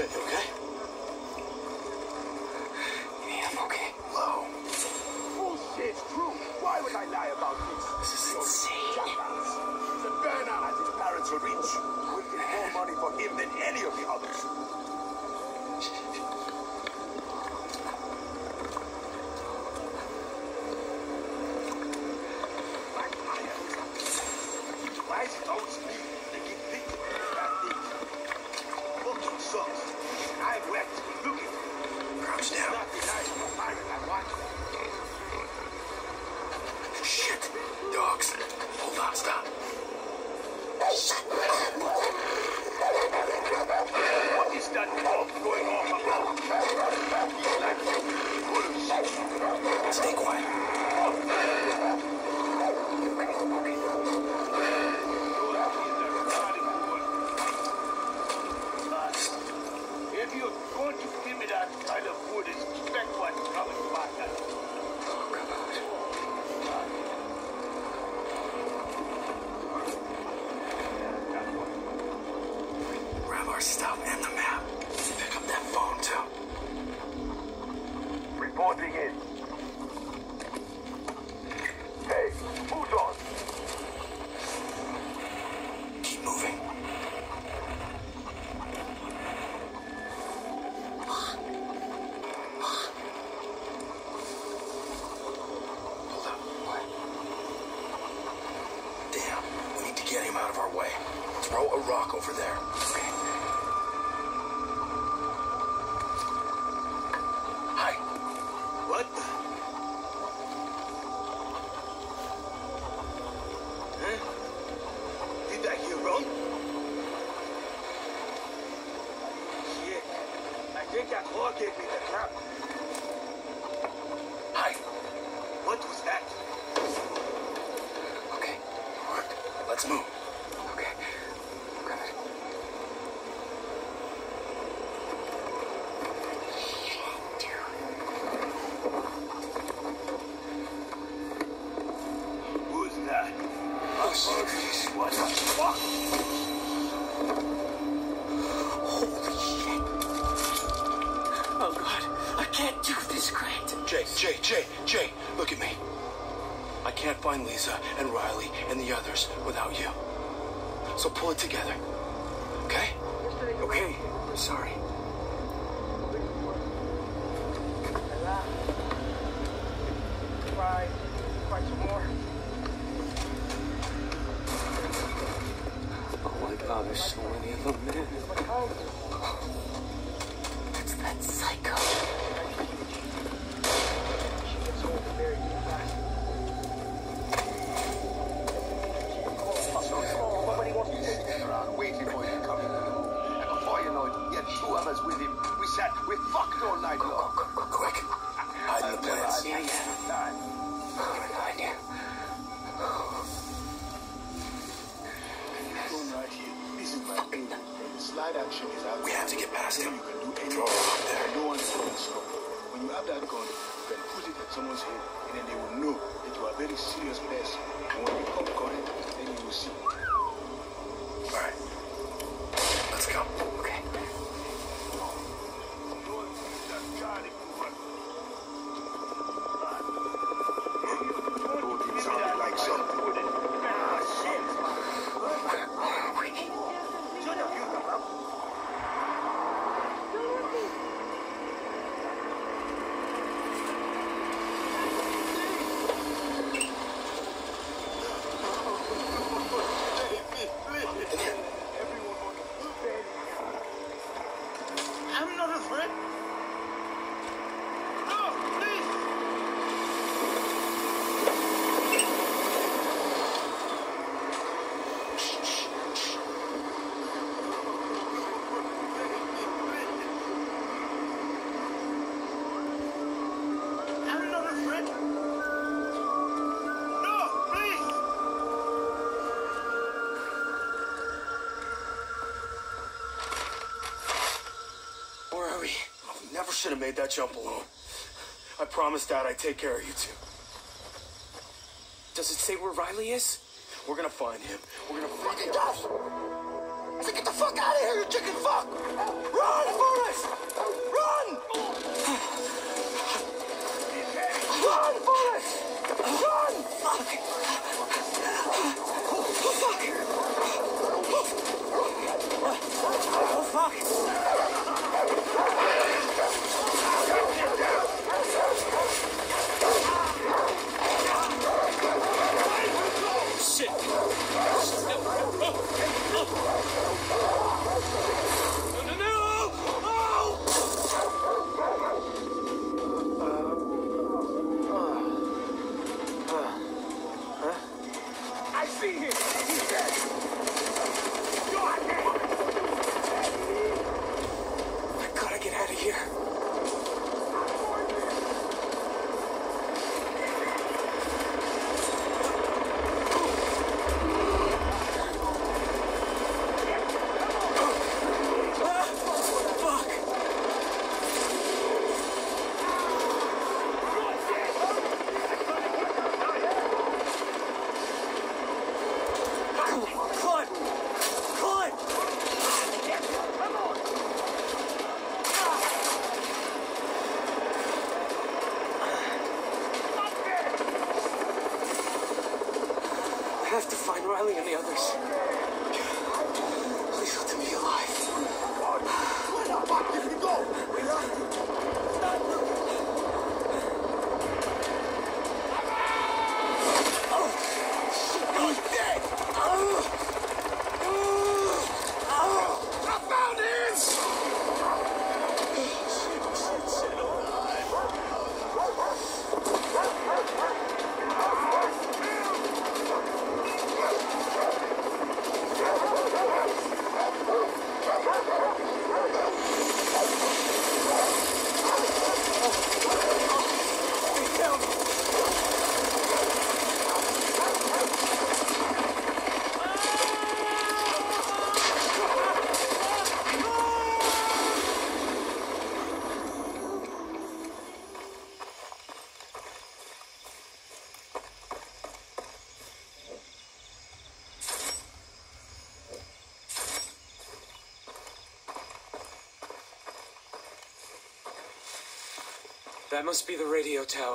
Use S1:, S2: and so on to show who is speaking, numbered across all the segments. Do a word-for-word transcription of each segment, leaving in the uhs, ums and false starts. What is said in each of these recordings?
S1: Jay, you okay?
S2: Yeah, I'm okay.
S1: Low.
S3: Bullshit's true. Why would I lie about this?
S2: This is insane.
S3: Jackass. The Bernard, his parents are rich. We'll get more money for him than any of the others. Why is it always me that get picked for bad things? Looking sucks. I'm wet. Looking.
S1: Crouch down.
S3: Not the nice of a pirate I watch.
S1: Shit. Dogs. Hold on, stop.
S3: What is that dog going off about? He's like full of shit.
S1: Stay quiet.
S3: If you're going to give me that kind of food, expect what's coming back at you.
S1: Grab our stuff and the map. Pick up that phone, too.
S3: Reporting in. Hey, who's on?
S1: Keep moving. Hold up. What? Damn, we need to get him out of our way. Throw a rock over there. Okay. Hi.
S3: What? Huh? Did I hear wrong? Shit. I think that whore gave me the crap.
S1: Hi.
S3: What was that?
S1: Okay. Let's move.
S2: Okay. Got it.
S3: Who's that?
S1: Oh, shit.
S3: What the fuck?
S2: Holy shit. Oh, God. I can't do this, Grant.
S1: Jay, Jay, Jay, Jay, look at me. I can't find Lisa and Riley and the others without you. So pull it together. Okay?
S2: Okay. Sorry.
S3: Try. Try some more.
S2: Oh, my God. There's so many of them, man. That's that psycho.
S3: Nobody wants to take me around waiting for him to come in. And before you know it, he had two others with him. We sat, we fucked all night long.
S1: Quick. Hide in the plants.
S2: Yeah, yeah. I'm gonna find you.
S4: Phone right here. This is my phone. The slide action is out.
S1: We have to get past him.
S4: You can do anything.
S1: Throw a rock there.
S4: No one's going to stop. When you have that gun, you can put it at someone's head, and then they will know that you are a very serious person. And when you come correct, then you will see.
S1: All right. Let's go.
S2: Okay.
S3: Give me that like something. Ah, shit.
S2: Where are we?
S3: Shut up, you come up. I'm not afraid. No, please. I'm not afraid. No, please.
S1: Where are we? Oh, we never should have made that jump alone. I promised Dad I'd take care of you two. Does it say where Riley is? We're gonna find him. We're gonna fucking
S3: It does. So get the fuck out of here.
S1: here, you chicken fuck! Run, Forrest! Run! Run, Forrest! Run! Fuck! Oh, fuck! Oh, fuck!
S2: Shit! No, no, no! Oh!
S3: I see him. He's dead. You're dead.
S2: I gotta get out of here. I have to find Riley and the others. Please let them be alive.
S3: Where the fuck did he go? We lost him. Stop looking.
S2: Oh! He's dead! Oh! Oh! I found him! Shit, shit, shit, alive. That must be the radio tower.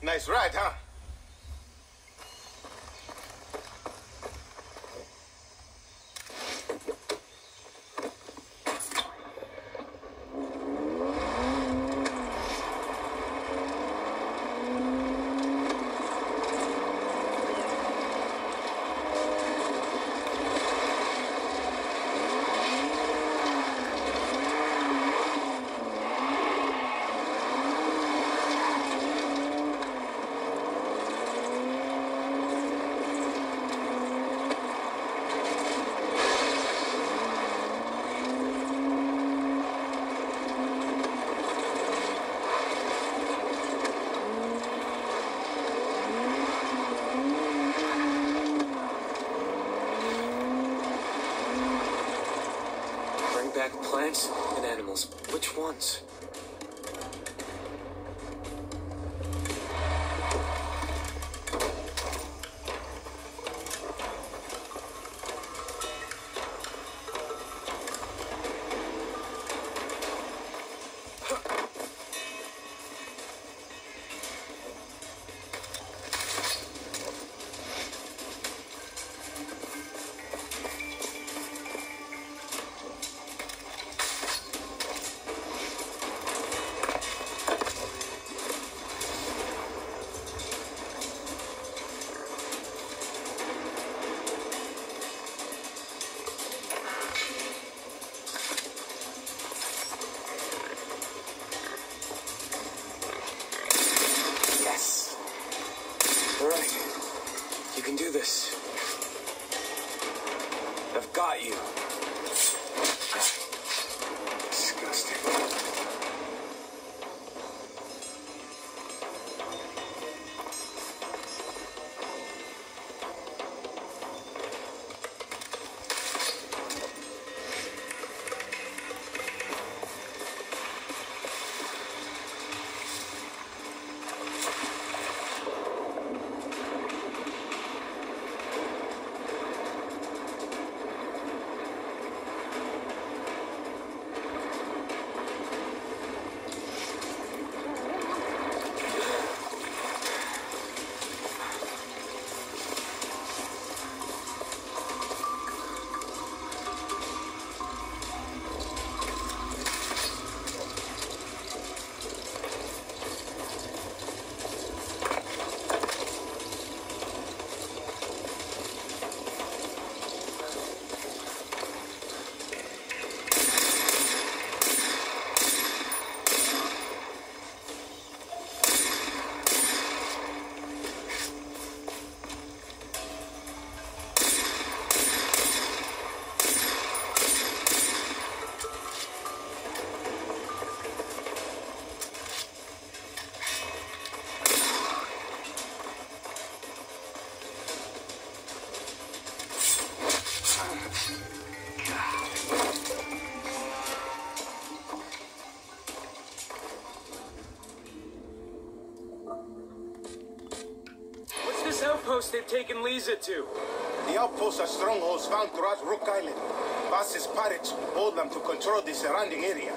S5: Nice ride, huh?
S2: Back plants and animals. Which ones? This. I've got you. Disgusting.
S6: Outpost they've taken Lisa to.
S5: The outposts are strongholds found throughout Rook Island. Boss's pirates hold them to control the surrounding area.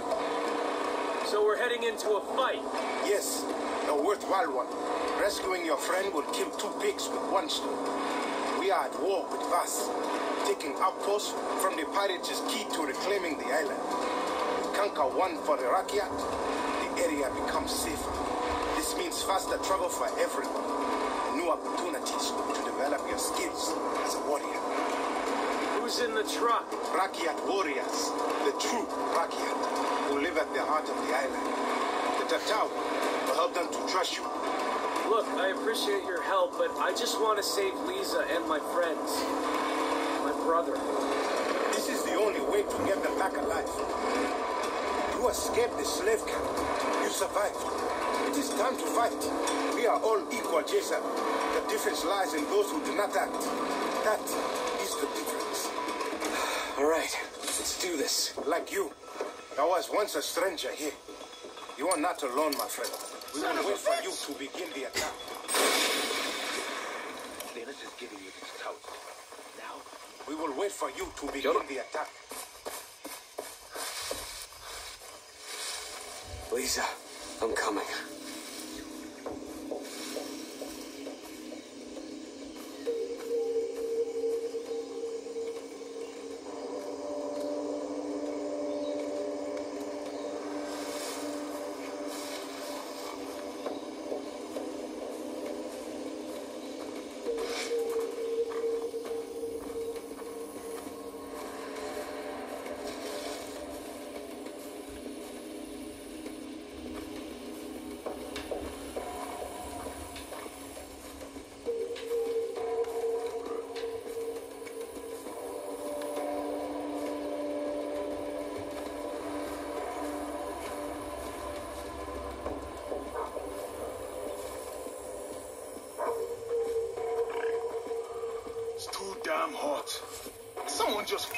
S6: So we're heading into a fight?
S5: Yes, a worthwhile one. Rescuing your friend will kill two pigs with one stone. We are at war with Vaas. Taking outposts from the pirates is key to reclaiming the island. We conquer one for the Rakyat, the area becomes safer. This means faster travel for everyone. New opportunities to develop your skills as a warrior.
S6: Who's in the truck?
S5: Rakyat warriors, the true Rakyat, who live at the heart of the island. The Tatau will help them to trust you.
S6: Look, I appreciate your help, but I just want to save Lisa and my friends. My brother.
S5: This is the only way to get them back alive. You escaped the slave camp. You survived. It is time to fight. We are all equal, Jason. The difference lies in those who do not act. That is the difference.
S2: All right, let's do this.
S5: Like you. I was once a stranger here. You are not alone, my friend. We will wait for you to begin the attack.
S3: Dennis is giving you this tout. Now,
S5: we will wait for you to begin the attack.
S2: Lisa, I'm coming.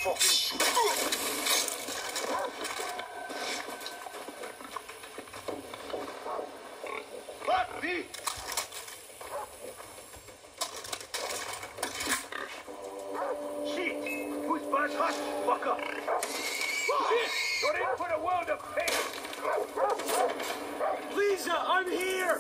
S5: fucking shoot.
S3: Fuck me! Shit! Who's boss hot? Fuck up! Shit! You're in for the world of pain!
S6: Lisa, I'm here!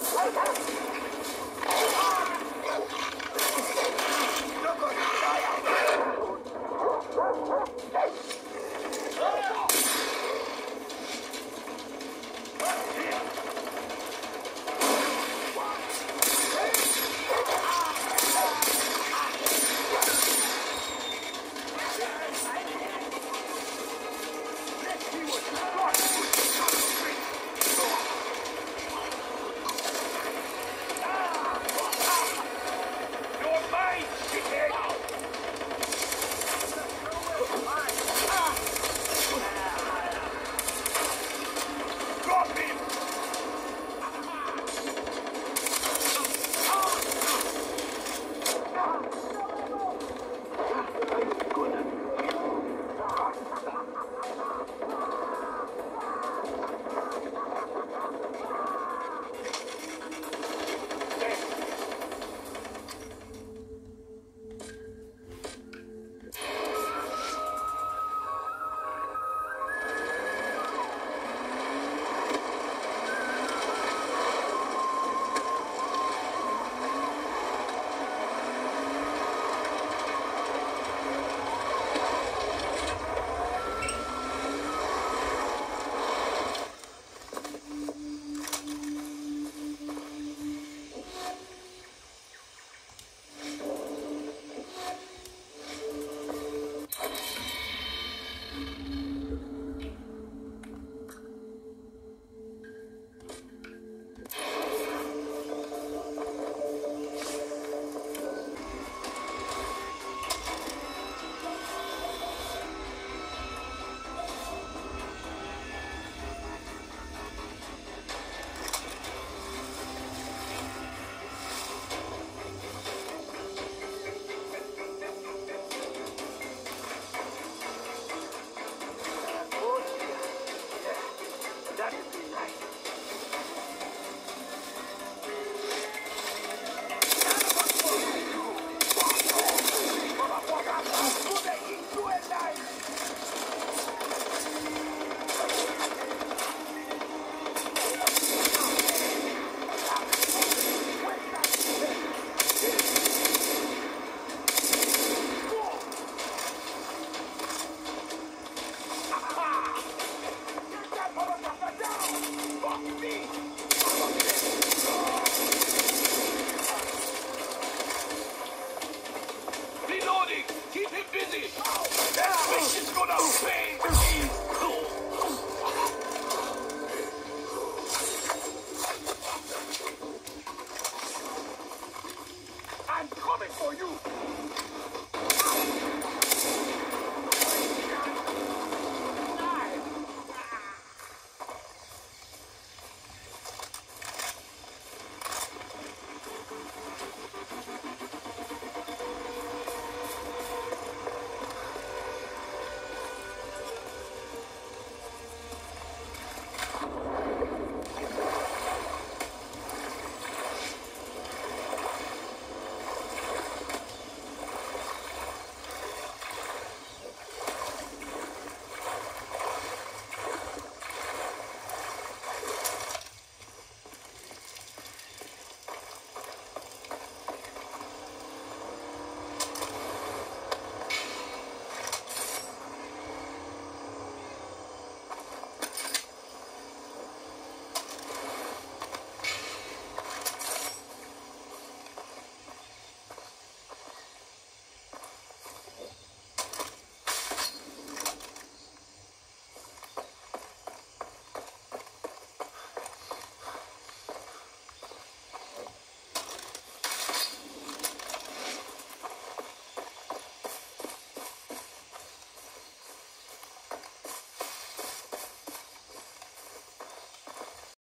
S3: Fuck me!